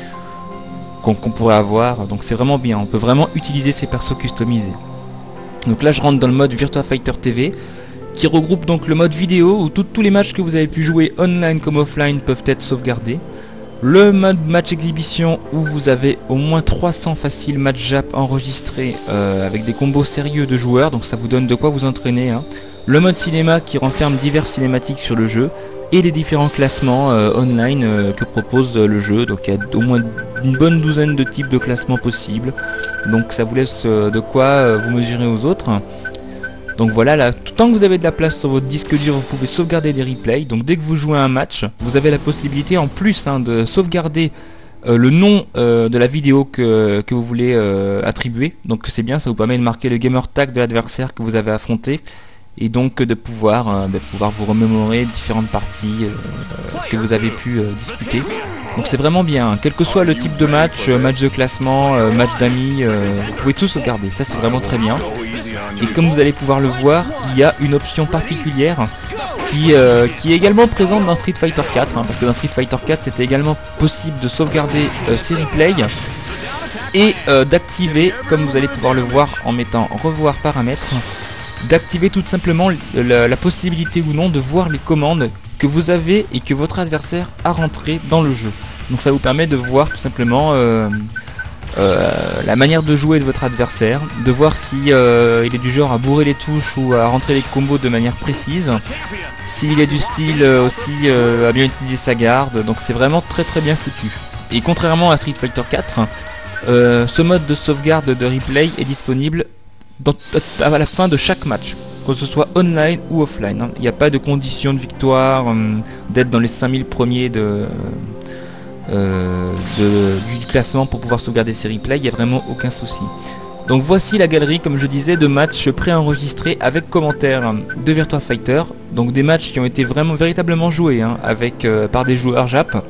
qu'on qu'on pourrait avoir. Donc c'est vraiment bien. On peut vraiment utiliser ces persos customisés. Donc là, je rentre dans le mode Virtua Fighter T V, qui regroupe donc le mode vidéo où tout, tous les matchs que vous avez pu jouer online comme offline peuvent être sauvegardés. Le mode match exhibition où vous avez au moins trois cents faciles match Jap enregistrés euh, avec des combos sérieux de joueurs, donc ça vous donne de quoi vous entraîner. Hein. Le mode cinéma qui renferme diverses cinématiques sur le jeu et les différents classements euh, online euh, que propose euh, le jeu. Donc il y a au moins une bonne douzaine de types de classements possibles, donc ça vous laisse euh, de quoi euh, vous mesurer aux autres. Donc voilà, là, tant que vous avez de la place sur votre disque dur, vous pouvez sauvegarder des replays. Donc dès que vous jouez à un match, vous avez la possibilité en plus hein, de sauvegarder euh, le nom euh, de la vidéo que, que vous voulez euh, attribuer. Donc c'est bien, ça vous permet de marquer le gamer tag de l'adversaire que vous avez affronté. Et donc de pouvoir, euh, de pouvoir vous remémorer différentes parties euh, que vous avez pu euh, disputer. Donc c'est vraiment bien, quel que soit le type de match, euh, match de classement, euh, match d'amis, euh, vous pouvez tout sauvegarder, ça c'est vraiment très bien. Et comme vous allez pouvoir le voir, il y a une option particulière qui, euh, qui est également présente dans Street Fighter quatre, hein, parce que dans Street Fighter quatre c'était également possible de sauvegarder euh, ces replays et euh, d'activer, comme vous allez pouvoir le voir en mettant revoir paramètres, d'activer tout simplement la, la possibilité ou non de voir les commandes que vous avez et que votre adversaire a rentré dans le jeu. Donc ça vous permet de voir tout simplement euh, euh, la manière de jouer de votre adversaire, de voir si euh, il est du genre à bourrer les touches ou à rentrer les combos de manière précise, s'il est du style euh, aussi euh, à bien utiliser sa garde, donc c'est vraiment très très bien foutu. Et contrairement à Street Fighter quatre, euh, ce mode de sauvegarde de replay est disponible dans, à la fin de chaque match, que ce soit online ou offline. Il n'y a pas de condition de victoire, euh, d'être dans les cinq mille premiers de... Euh, de, du classement pour pouvoir sauvegarder ces replays, il n'y a vraiment aucun souci. Donc voici la galerie, comme je disais, de matchs préenregistrés avec commentaires de Virtua Fighter. Donc des matchs qui ont été vraiment véritablement joués hein, avec, euh, par des joueurs Jap.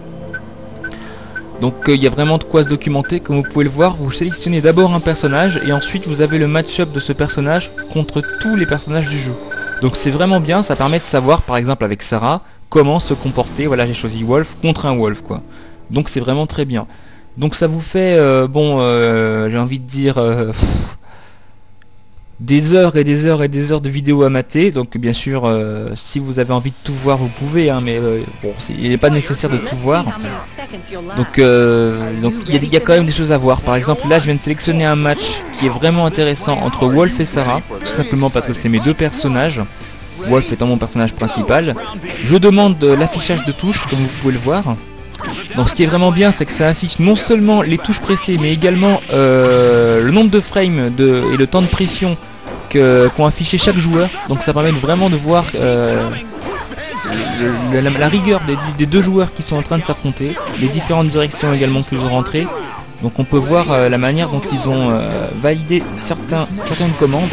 Donc il euh, y a vraiment de quoi se documenter. Comme vous pouvez le voir, vous sélectionnez d'abord un personnage et ensuite vous avez le match-up de ce personnage contre tous les personnages du jeu. Donc c'est vraiment bien, ça permet de savoir par exemple avec Sarah comment se comporter. Voilà, j'ai choisi Wolf contre un Wolf quoi. Donc c'est vraiment très bien. Donc ça vous fait, euh, bon, euh, j'ai envie de dire, euh, pff, des heures et des heures et des heures de vidéos à mater. Donc bien sûr, euh, si vous avez envie de tout voir, vous pouvez, hein, mais euh, bon, il n'est pas nécessaire de tout voir. Donc euh, donc il y, y a quand même des choses à voir. Par exemple, là je viens de sélectionner un match qui est vraiment intéressant entre Wolf et Sarah, tout simplement parce que c'est mes deux personnages. Wolf étant mon personnage principal. Je demande l'affichage de touches, comme vous pouvez le voir. Donc ce qui est vraiment bien, c'est que ça affiche non seulement les touches pressées, mais également euh, le nombre de frames de, et le temps de pression que, qu'ont affiché chaque joueur. Donc ça permet vraiment de voir euh, le, la, la rigueur des, des deux joueurs qui sont en train de s'affronter, les différentes directions également qu'ils ont rentrées. Donc on peut voir euh, la manière dont ils ont euh, validé certains, certaines commandes.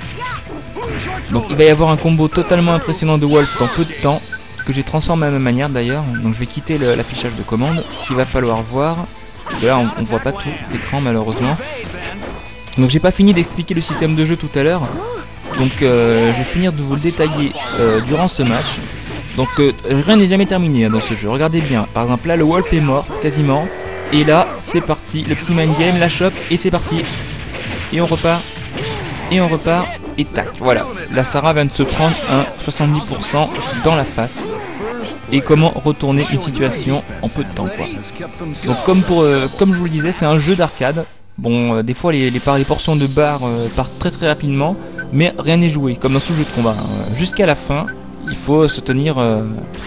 Donc il va y avoir un combo totalement impressionnant de Wolf dans peu de temps, que j'ai transformé à ma manière d'ailleurs. Donc je vais quitter le, l'affichage de commande qu'il va falloir voir, parce que là on, on voit pas tout l'écran malheureusement. Donc j'ai pas fini d'expliquer le système de jeu tout à l'heure, donc euh, je vais finir de vous le détailler euh, durant ce match. Donc euh, rien n'est jamais terminé hein, dans ce jeu, regardez bien, par exemple là le Wolf est mort quasiment, et là c'est parti, le petit mind game, la chope et c'est parti, et on repart, et on repart, et tac, voilà, la Sarah vient de se prendre un soixante-dix pour cent dans la face. Et comment retourner une situation en peu de temps quoi. Donc comme, pour, euh, comme je vous le disais, c'est un jeu d'arcade. Bon, euh, des fois les, les, les portions de barres euh, partent très très rapidement, mais rien n'est joué, comme dans tout jeu de combat. Hein. Jusqu'à la fin, il faut se tenir euh,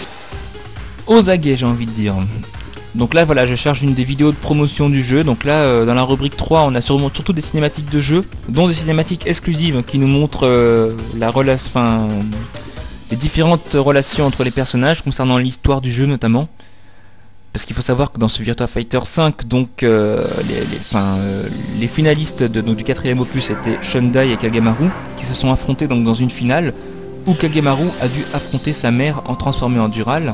aux aguets, j'ai envie de dire. Donc là voilà, je charge une des vidéos de promotion du jeu. Donc là euh, dans la rubrique trois, on a sûrement, surtout des cinématiques de jeu, dont des cinématiques exclusives qui nous montrent euh, la relation, enfin, les différentes relations entre les personnages concernant l'histoire du jeu notamment. Parce qu'il faut savoir que dans ce Virtua Fighter cinq, donc euh, les, les, enfin, euh, les finalistes de, donc, du quatrième opus étaient Shundai et Kagemaru, qui se sont affrontés donc dans une finale où Kagemaru a dû affronter sa mère en transformée en Dural.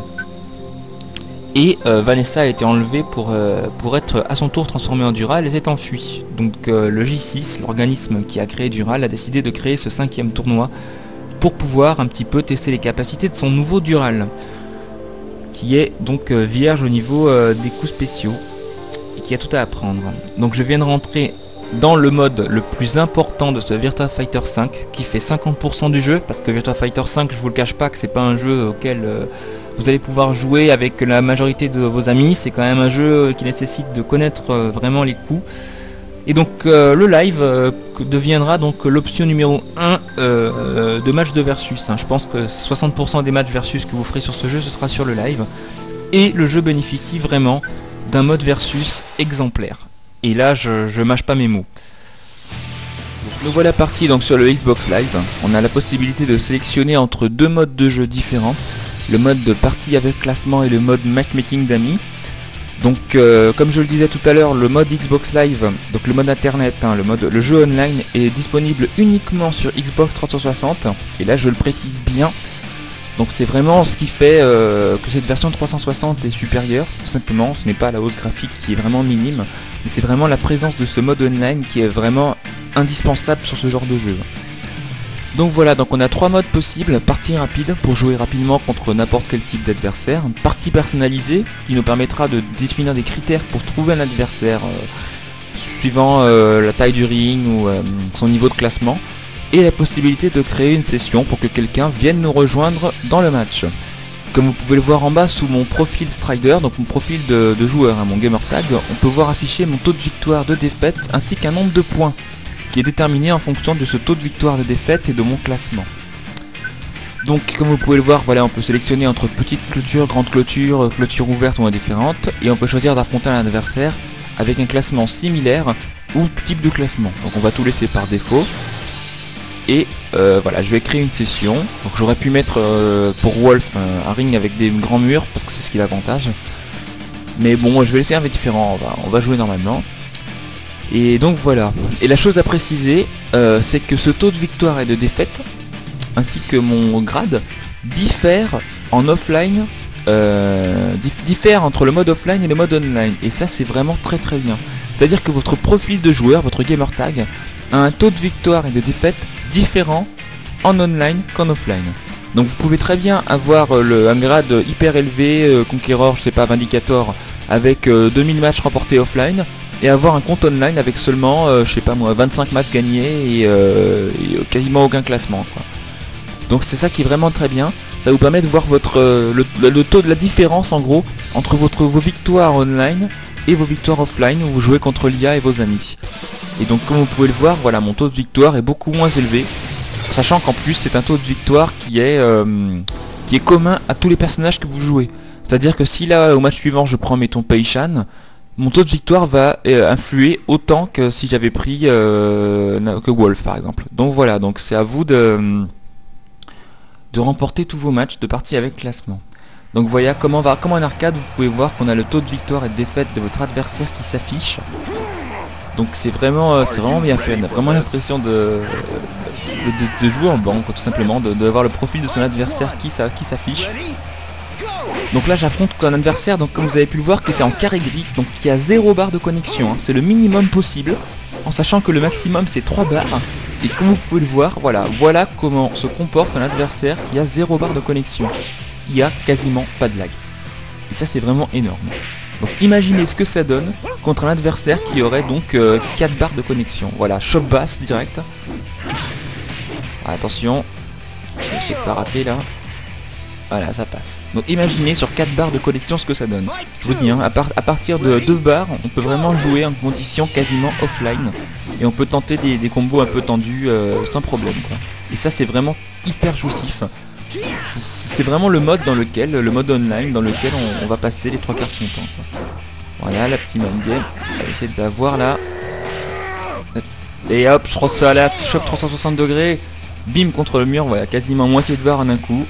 Et euh, Vanessa a été enlevée pour, euh, pour être à son tour transformée en Dural et s'est enfuie. Donc euh, le J six, l'organisme qui a créé Dural, a décidé de créer ce cinquième tournoi pour pouvoir un petit peu tester les capacités de son nouveau Dural, qui est donc euh, vierge au niveau euh, des coups spéciaux et qui a tout à apprendre. Donc je viens de rentrer dans le mode le plus important de ce Virtua Fighter cinq, qui fait cinquante pour cent du jeu, parce que Virtua Fighter cinq, je vous le cache pas que c'est pas un jeu auquel euh, vous allez pouvoir jouer avec la majorité de vos amis. C'est quand même un jeu qui nécessite de connaître euh, vraiment les coups. Et donc euh, le live euh, deviendra donc l'option numéro un euh, de match de versus. Hein. Je pense que soixante pour cent des matchs versus que vous ferez sur ce jeu, ce sera sur le live. Et le jeu bénéficie vraiment d'un mode versus exemplaire. Et là, je, je mâche pas mes mots. Donc, nous voilà partis donc sur le Xbox Live. On a la possibilité de sélectionner entre deux modes de jeu différents. Le mode de partie avec classement et le mode matchmaking d'amis. Donc euh, comme je le disais tout à l'heure, le mode Xbox Live, donc le mode internet, hein, le mode le jeu online est disponible uniquement sur Xbox trois cent soixante. Et là je le précise bien. Donc c'est vraiment ce qui fait euh, que cette version trois cent soixante est supérieure. Tout simplement, ce n'est pas la hausse graphique qui est vraiment minime, mais c'est vraiment la présence de ce mode online qui est vraiment indispensable sur ce genre de jeu. Donc voilà, donc on a trois modes possibles. Partie rapide pour jouer rapidement contre n'importe quel type d'adversaire. Partie personnalisée qui nous permettra de définir des critères pour trouver un adversaire euh, suivant euh, la taille du ring ou euh, son niveau de classement. Et la possibilité de créer une session pour que quelqu'un vienne nous rejoindre dans le match. Comme vous pouvez le voir en bas sous mon profil Strider, donc mon profil de, de joueur, hein, mon gamertag, on peut voir afficher mon taux de victoire, de défaite, ainsi qu'un nombre de points, qui est déterminé en fonction de ce taux de victoire, de défaite et de mon classement. Donc comme vous pouvez le voir, voilà, on peut sélectionner entre petite clôture, grande clôture, clôture ouverte ou indifférente, et on peut choisir d'affronter un adversaire avec un classement similaire ou type de classement. Donc on va tout laisser par défaut. Et euh, voilà, je vais créer une session. Donc j'aurais pu mettre euh, pour Wolf un, un ring avec des grands murs, parce que c'est ce qui est l'avantage. Mais bon, je vais laisser un peu différent, on va, on va jouer normalement. Et donc voilà. Et la chose à préciser, euh, c'est que ce taux de victoire et de défaite, ainsi que mon grade, diffère en offline, euh, dif diffère entre le mode offline et le mode online. Et ça, c'est vraiment très très bien. C'est-à-dire que votre profil de joueur, votre gamertag, a un taux de victoire et de défaite différent en online qu'en offline. Donc vous pouvez très bien avoir euh, le, un grade hyper élevé, euh, Conqueror, je sais pas, Vindicator, avec euh, deux mille matchs remportés offline, et avoir un compte online avec seulement, euh, je sais pas moi, vingt-cinq matchs gagnés et, euh, et quasiment aucun classement, quoi. Donc c'est ça qui est vraiment très bien. Ça vous permet de voir votre euh, le, le taux de la différence en gros entre votre, vos victoires online et vos victoires offline où vous jouez contre l'I A et vos amis. Et donc comme vous pouvez le voir, voilà, mon taux de victoire est beaucoup moins élevé, sachant qu'en plus c'est un taux de victoire qui est euh, qui est commun à tous les personnages que vous jouez. C'est-à-dire que si là au match suivant je prends mettons Pei-chan, mon taux de victoire va euh, influer autant que si j'avais pris euh, que Wolf par exemple. Donc voilà, donc c'est à vous de de remporter tous vos matchs de partie avec classement. Donc voilà, comment va, comme en arcade, vous pouvez voir qu'on a le taux de victoire et de défaite de votre adversaire qui s'affiche. Donc c'est vraiment, euh, c'est vraiment bien fait. On a vraiment l'impression de, de, de, de jouer en banque, tout simplement, de, de voir le profil de son adversaire qui, ça, qui s'affiche. Donc là j'affronte un adversaire, donc comme vous avez pu le voir, qui était en carré gris, donc qui a zéro barre de connexion. Hein. C'est le minimum possible, en sachant que le maximum c'est trois barres. Et comme vous pouvez le voir, voilà, voilà comment se comporte un adversaire qui a zéro barre de connexion. Il n'y a quasiment pas de lag. Et ça c'est vraiment énorme. Donc imaginez ce que ça donne contre un adversaire qui aurait donc euh, quatre barres de connexion. Voilà, chop basse direct. Ah, attention, je vais essayer de pas rater là. Voilà, ça passe. Donc imaginez sur quatre barres de connexion ce que ça donne. Je vous dis, hein, à, par à partir de deux barres, on peut vraiment jouer en condition quasiment offline. Et on peut tenter des, des combos un peu tendus euh, sans problème, quoi. Et ça c'est vraiment hyper jouissif. C'est vraiment le mode dans lequel, le mode online dans lequel on, on va passer les trois quarts de son temps, quoi. Voilà, la petite main game. On va essayer de la voir là. Et hop, je reçois à la shop trois cent soixante degrés. Bim contre le mur, voilà, quasiment moitié de barre en un coup.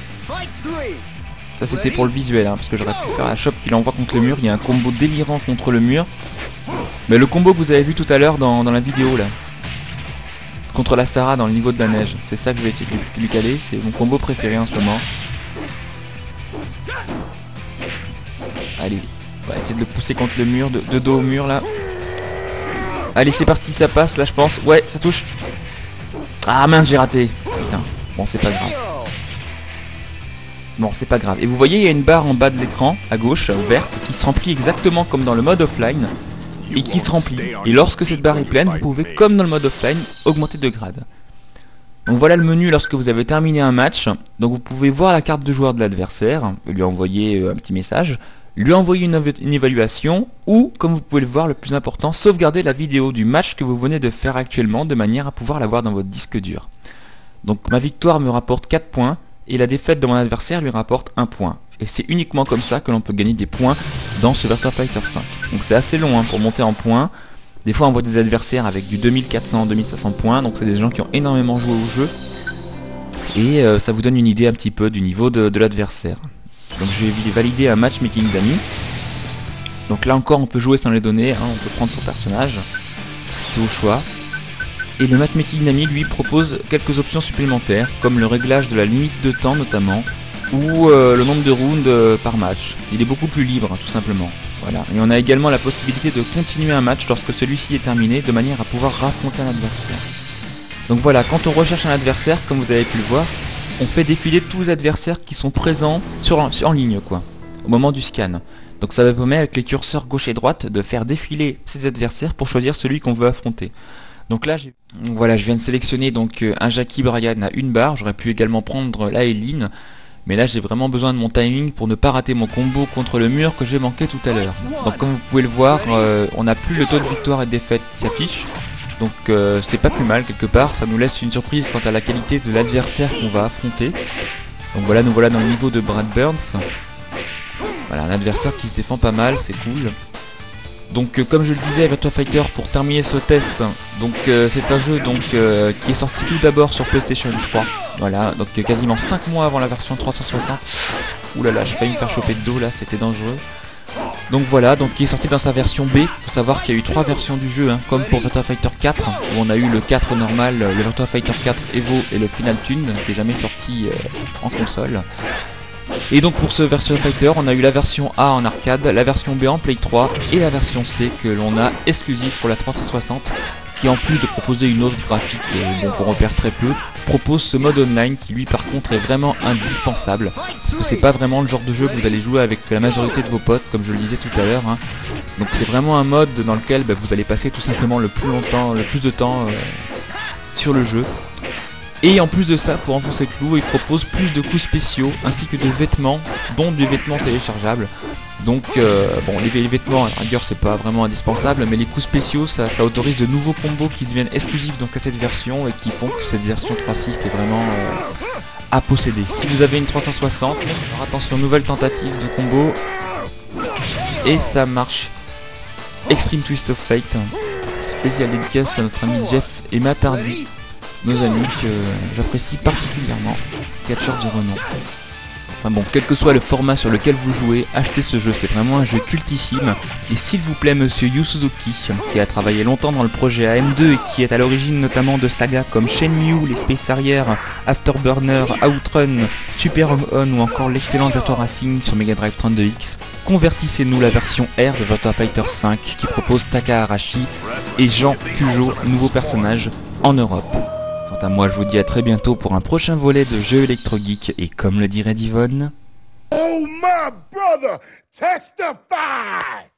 Ça c'était pour le visuel, hein, parce que j'aurais pu faire la shop qui l'envoie contre le mur. Il y a un combo délirant contre le mur. Mais le combo que vous avez vu tout à l'heure dans, dans la vidéo là, contre la Sarah dans le niveau de la neige, c'est ça que je vais essayer de lui caler. C'est mon combo préféré en ce moment. Allez, on va essayer de le pousser contre le mur, de, de dos au mur là. Allez c'est parti, ça passe là je pense. Ouais, ça touche. Ah mince, j'ai raté. Putain, bon c'est pas grave. Bon, c'est pas grave. Et vous voyez, il y a une barre en bas de l'écran, à gauche, verte, qui se remplit exactement comme dans le mode offline, et qui se remplit. Et lorsque cette barre est pleine, vous pouvez, comme dans le mode offline, augmenter de grade. Donc voilà le menu lorsque vous avez terminé un match. Donc vous pouvez voir la carte de joueur de l'adversaire, lui envoyer un petit message, lui envoyer une, une évaluation, ou, comme vous pouvez le voir, le plus important, sauvegarder la vidéo du match que vous venez de faire actuellement, de manière à pouvoir la voir dans votre disque dur. Donc ma victoire me rapporte quatre points, et la défaite de mon adversaire lui rapporte un point. Et c'est uniquement comme ça que l'on peut gagner des points dans ce Virtua Fighter cinq. Donc c'est assez long hein, pour monter en points. Des fois on voit des adversaires avec du deux mille quatre cents, deux mille cinq cents points, donc c'est des gens qui ont énormément joué au jeu. Et euh, ça vous donne une idée un petit peu du niveau de, de l'adversaire. Donc je vais valider un matchmaking d'amis. Donc là encore on peut jouer sans les données, hein, on peut prendre son personnage, c'est au choix. Et le matchmaking d'amis lui propose quelques options supplémentaires, comme le réglage de la limite de temps notamment, ou euh, le nombre de rounds euh, par match. Il est beaucoup plus libre, hein, tout simplement. Voilà. Et on a également la possibilité de continuer un match lorsque celui-ci est terminé, de manière à pouvoir raffronter un adversaire. Donc voilà, quand on recherche un adversaire, comme vous avez pu le voir, on fait défiler tous les adversaires qui sont présents sur, sur, en ligne, quoi, au moment du scan. Donc ça va permettre avec les curseurs gauche et droite de faire défiler ces adversaires pour choisir celui qu'on veut affronter. Donc là, j'ai... voilà, je viens de sélectionner donc un Jackie Bryan à une barre. J'aurais pu également prendre la Eileen, Mais là j'ai vraiment besoin de mon timing pour ne pas rater mon combo contre le mur que j'ai manqué tout à l'heure. Donc comme vous pouvez le voir, euh, on n'a plus le taux de victoire et de défaite qui s'affiche. Donc euh, c'est pas plus mal quelque part, ça nous laisse une surprise quant à la qualité de l'adversaire qu'on va affronter. Donc voilà, nous voilà dans le niveau de Brad Burns. Voilà, un adversaire qui se défend pas mal, c'est cool. Donc euh, comme je le disais, Virtua Fighter, pour terminer ce test, donc euh, c'est un jeu donc euh, qui est sorti tout d'abord sur PlayStation trois. Voilà, donc euh, quasiment cinq mois avant la version trois cent soixante. Ouh là là, j'ai failli me faire choper de dos là, c'était dangereux. Donc voilà, donc qui est sorti dans sa version B. Faut savoir qu'il y a eu trois versions du jeu, hein, comme pour Virtua Fighter quatre, où on a eu le quatre normal, le Virtua Fighter quatre Evo et le Final Tune, qui est jamais sorti euh, en console. Et donc pour ce Virtua Fighter, on a eu la version A en arcade, la version B en Play trois et la version C que l'on a exclusive pour la trois cent soixante, qui en plus de proposer une offre graphique euh, dont on repère très peu, propose ce mode online qui lui par contre est vraiment indispensable, parce que c'est pas vraiment le genre de jeu que vous allez jouer avec la majorité de vos potes, comme je le disais tout à l'heure, hein. Donc c'est vraiment un mode dans lequel bah, vous allez passer tout simplement le plus longtemps, le plus de temps euh, sur le jeu. Et en plus de ça, pour enfoncer le clou, il propose plus de coups spéciaux ainsi que de vêtements, dont des vêtements téléchargeables. Donc euh, bon, les, les vêtements à la rigueur c'est pas vraiment indispensable, mais les coups spéciaux ça, ça autorise de nouveaux combos qui deviennent exclusifs donc à cette version et qui font que cette version trois point six est vraiment euh, à posséder. Si vous avez une trois cent soixante, alors attention, nouvelle tentative de combo et ça marche. Extreme Twist of Fate, spécial dédicace à notre ami Jeff et Matt Hardy, nos amis que j'apprécie particulièrement, catcheurs de renom. Enfin bon, quel que soit le format sur lequel vous jouez, achetez ce jeu, c'est vraiment un jeu cultissime. Et s'il vous plaît, monsieur Yu Suzuki, qui a travaillé longtemps dans le projet A M deux et qui est à l'origine notamment de sagas comme Shenmue, les Space Harrier, Afterburner, Outrun, Super Home-On ou encore l'excellent Virtua Racing sur Mega Drive trente-deux X, convertissez-nous la version R de Virtua Fighter cinq qui propose Takaharashi et Jean Cujo, nouveau personnage en Europe. Quant à moi, je vous dis à très bientôt pour un prochain volet de Jeux Electro Geek et comme le dirait Divonne... Oh my brother, testify!